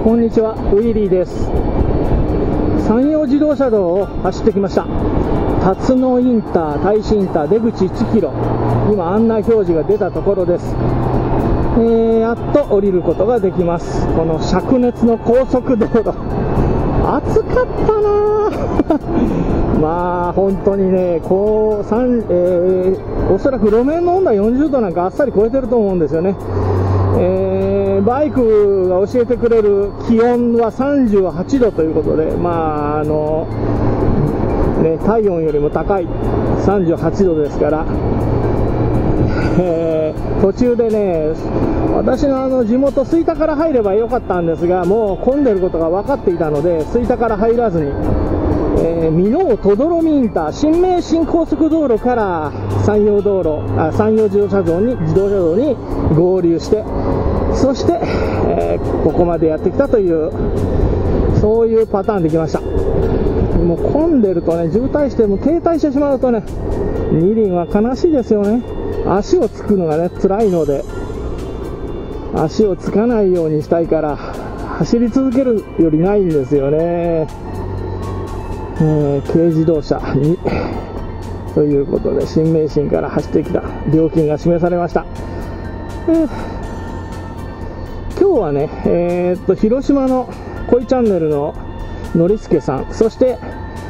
こんにちは、ウィリーです。山陽自動車道を走ってきました。辰野インター、大使インター、出口1キロ、今案内表示が出たところです。やっと降りることができます。この灼熱の高速道路、暑かったなまあ本当にね、おそらく路面の温度は40度なんかあっさり超えてると思うんですよね。バイクが教えてくれる気温は38度ということで、体温よりも高い38度ですから、途中でね、私の地元吹田から入ればよかったんですが、もう混んでることが分かっていたので吹田から入らずに、箕面等々呂美インター、新名神高速道路から山陽自動車道に合流して、そして、ここまでやってきたという、そういうパターンできました。もう混んでるとね、渋滞しても停滞してしまうとね、二輪は悲しいですよね。足をつくのがね辛いので、足をつかないようにしたいから走り続けるよりないんですよね。軽自動車にということで、新名神から走ってきた料金が示されました。今日はね、広島の恋チャンネルののりすけさん、そして、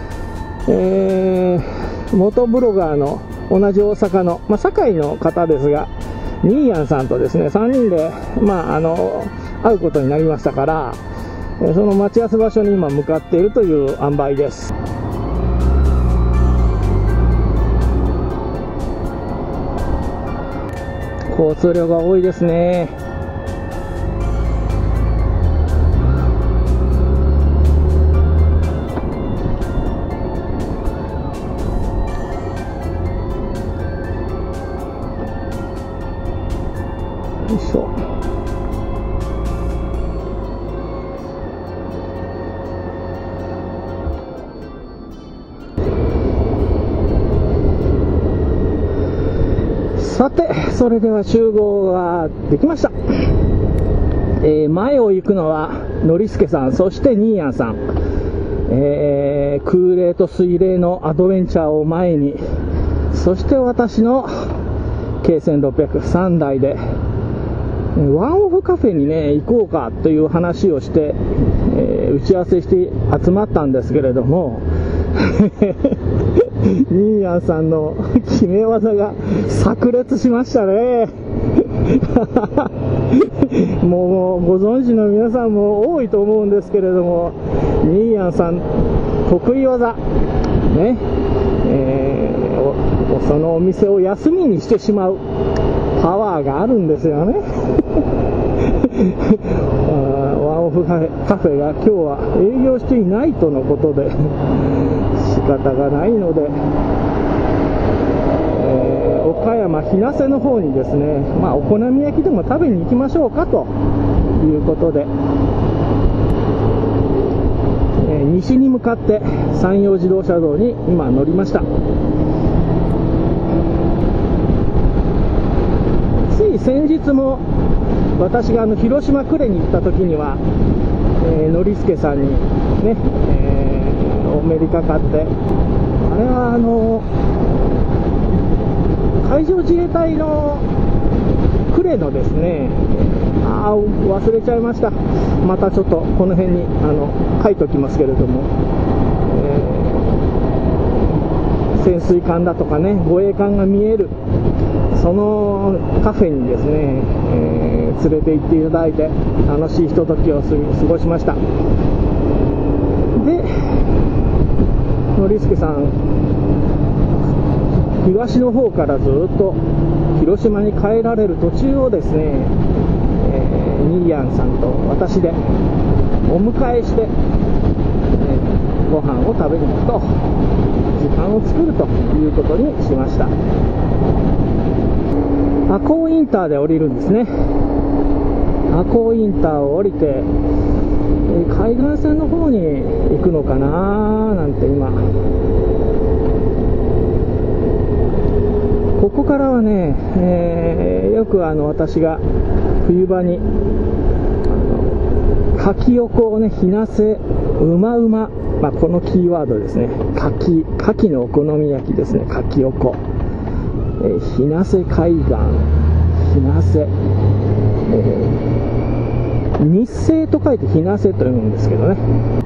元ブロガーの同じ大阪の、堺の方ですが、ニーヤンさんとですね、3人で、会うことになりましたから、その待ち合わせ場所に今向かっているという塩梅です。交通量が多いですね。よいしょ。さて、それでは集合ができました。前を行くのはのりすけさん、そしてニーヤンさん。空冷と水冷のアドベンチャーを前に、そして私の京1600、3台でワンオフカフェにね行こうかという話をして、打ち合わせして集まったんですけれどもニーヤンさんの決め技が炸裂しましたねもうご存知の皆さんも多いと思うんですけれども、ニーヤンさん得意技ね、そのお店を休みにしてしまうパワーがあるんですよねワンオフカフェが今日は営業していないとのことで仕方がないので、岡山日生の方にですね、お好み焼きでも食べに行きましょうかということで、西に向かって山陽自動車道に今乗りました。つい先日も私が広島呉に行った時には、のりすけさんにね、お目にかかって、あれは海上自衛隊の呉のですね、忘れちゃいました。またちょっとこの辺に書いておきますけれども、潜水艦だとかね、護衛艦が見えるそのカフェにですね、連れて行っていただいて楽しいひとときを過ごしました。で、のりすけさん、東の方からずっと広島に帰られる途中をですね、ニーヤンさんと私でお迎えして、ご飯を食べに行くと、時間を作るということにしました。赤穂インターで降りるんですね。赤穂インターを降りて、海岸線の方に行くのかななんて今、ここからはね、よく私が冬場にかき横をね、ひなせうまうま、このキーワードですね。かきのお好み焼きですね。かき横、ひなせ海岸、ひなせ、日生と書いてひなせと読むんですけどね。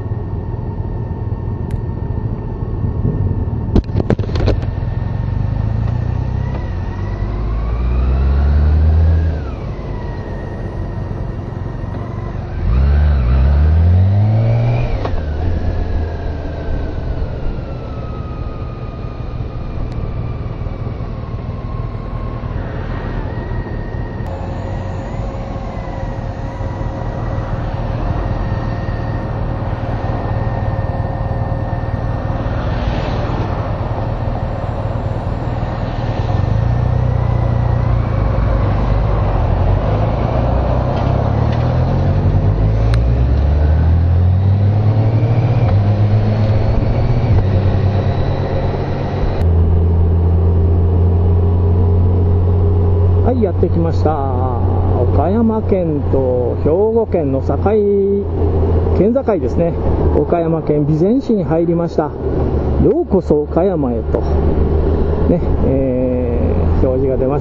やってきました。岡山県と兵庫県の県境ですね。岡山県備前市に入りました。ようこそ岡山へと、ね、表示が出ました。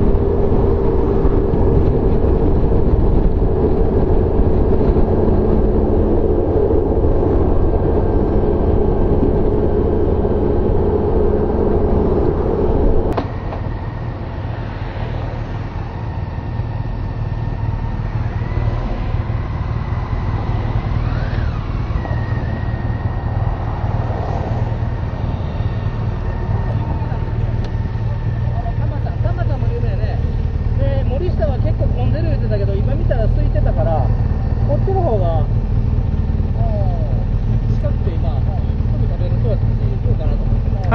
はい。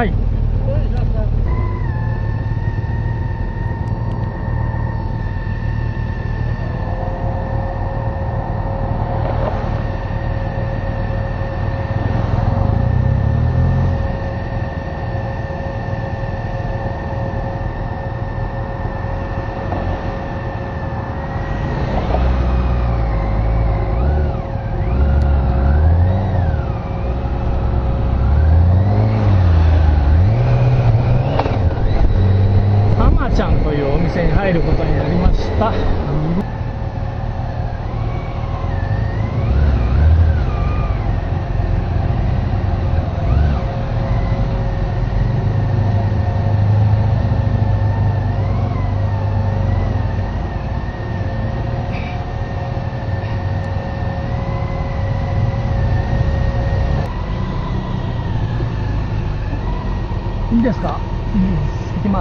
ちゃんというお店に入ることになりました。いいですか？行きます。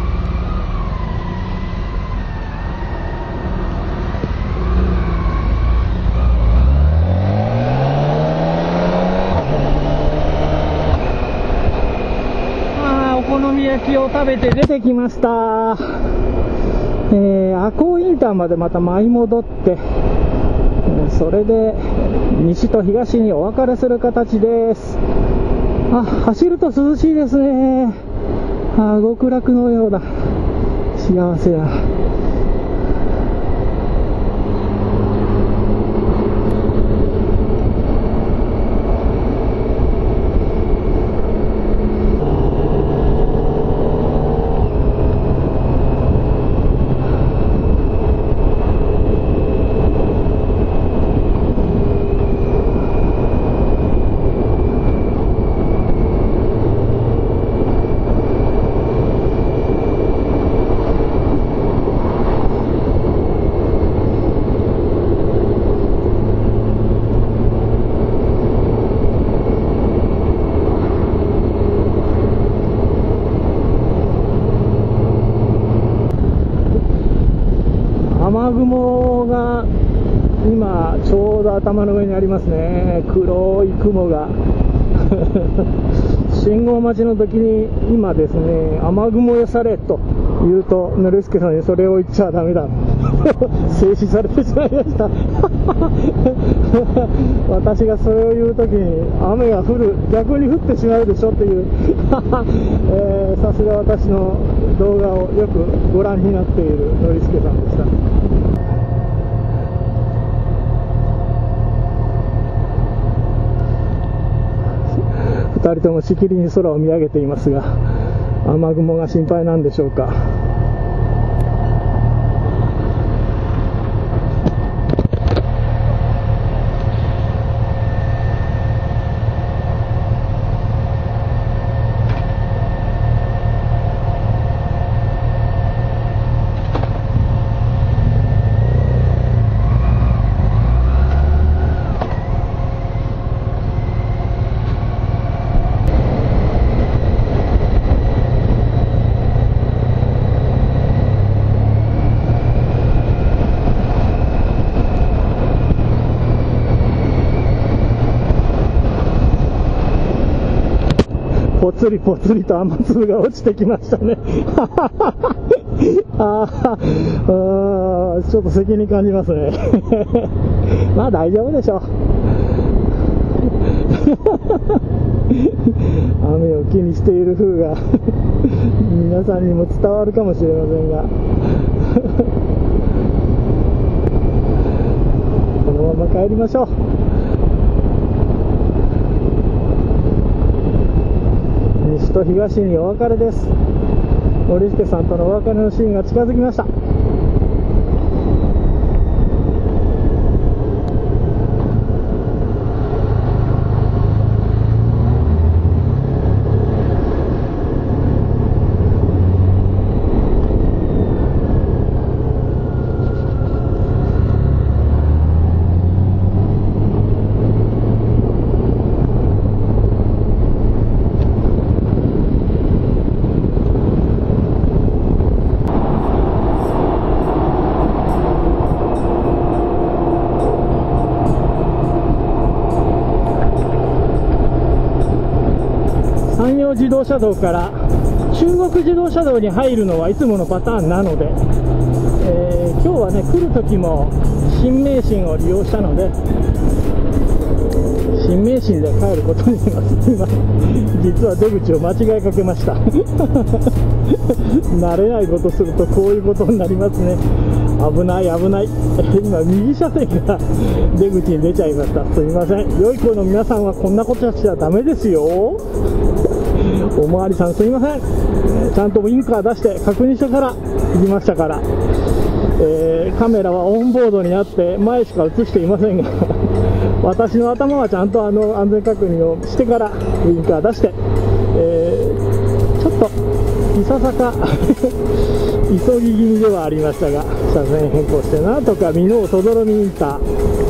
お好み焼きを食べて出てきました。赤穂インターまでまた舞い戻って、それで西と東にお別れする形です。走ると涼しいですね。極楽のような幸せな。雨雲が今ちょうど頭の上にありますね。黒い雲が信号待ちの時に今ですね、雨雲よされと言うと、ぬるすけさんにそれを言っちゃダメだ静止されてしまいました私がそれを言う時に雨が逆に降ってしまうでしょっていうさすが私の動画をよくご覧になっているぬるすけさんでした。 2人ともしきりに空を見上げていますが、雨雲が心配なんでしょうか。ぽつりぽつりと雨粒が落ちてきましたね。ちょっと責任感じますね。まあ大丈夫でしょう。雨を気にしている風が皆さんにも伝わるかもしれませんが、このまま帰りましょう。西と東にお別れです。森助さんとのお別れのシーンが近づきました。山陽自動車道から中国自動車道に入るのはいつものパターンなので、今日はね、来る時も新名神を利用したので、新名神で帰ることにします。今実は出口を間違えかけました。慣れないことするとこういうことになりますね。危ない危ない。今右車線が出口に出ちゃいました。すみません。良い子の皆さんはこんなことしちゃダメですよ。おまわりさんすみません。ちゃんとウインカー出して確認してから行きましたから、カメラはオンボードにあって前しか映していませんが私の頭はちゃんと安全確認をしてからウインカー出して、ちょっといささか急ぎ気味ではありましたが、車線変更してなんとか箕面等々力インター、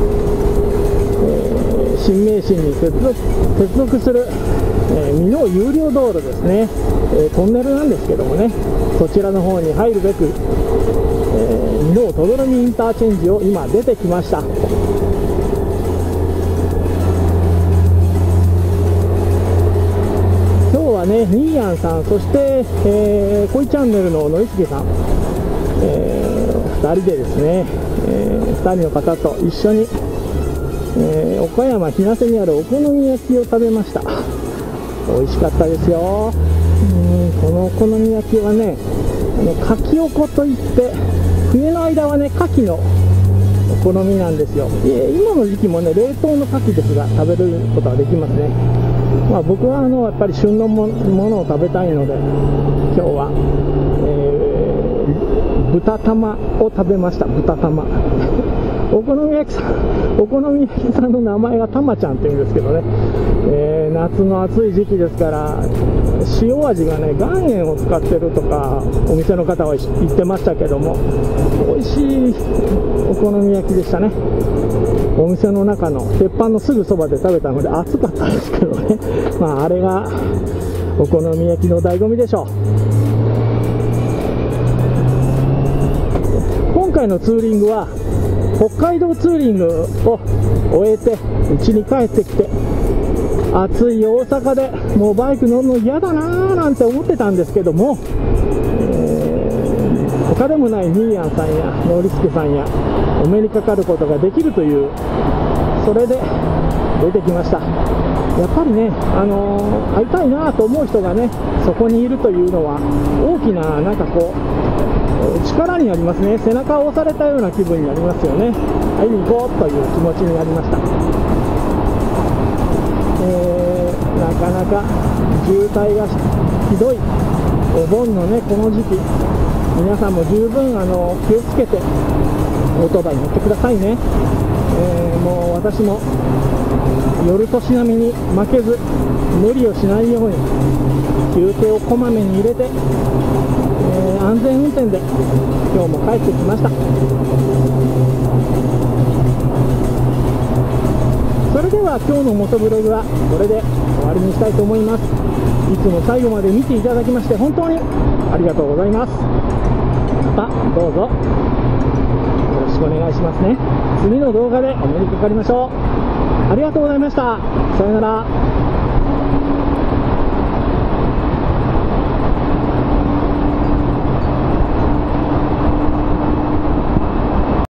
新名神に接続する箕面有料道路ですね、トンネルなんですけどもね、そちらの方に入るべく、箕面等々力インターチェンジを今出てきました。今日はね、ニーヤンさん、そして、恋チャンネルののりすけさん、2人でですね、2人の方と一緒に、岡山日生にあるお好み焼きを食べました。美味しかったですよ。このお好み焼きはね、かきおこといって冬の間はね牡蠣のお好みなんですよ。今の時期もね冷凍の牡蠣ですが食べることができますね。まあ、僕はやっぱり旬のものを食べたいので今日は、豚玉を食べました。豚玉お好み焼きさんの名前がたまちゃんって言うんですけどね、夏の暑い時期ですから塩味がね岩塩を使ってるとかお店の方は言ってましたけども、美味しいお好み焼きでしたね。お店の中の鉄板のすぐそばで食べたので暑かったですけどね、まああれがお好み焼きの醍醐味でしょう。今回のツーリングは北海道ツーリングを終えて家に帰ってきて、暑い大阪でもうバイク乗るの嫌だなーなんて思ってたんですけども、他でもないニーヤンさんやノリスケさんやお目にかかることができるという、それで出てきました。やっぱりね、会いたいなと思う人がねそこにいるというのは大きななんかこう力になりますね。背中を押されたような気分になりますよね。会いに行こうという気持ちになりました。夏かなか渋滞がひどいお盆のね、この時期、皆さんも十分気をつけてオートバイ乗ってくださいね。もう私も夜年並みに負けず無理をしないように休憩をこまめに入れて、安全運転で今日も帰ってきました。それでは今日のモトブログはこれで終わりにしたいと思います。いつも最後まで見ていただきまして本当にありがとうございます。またどうぞよろしくお願いしますね。次の動画でお目にかかりましょう。ありがとうございました。さよなら。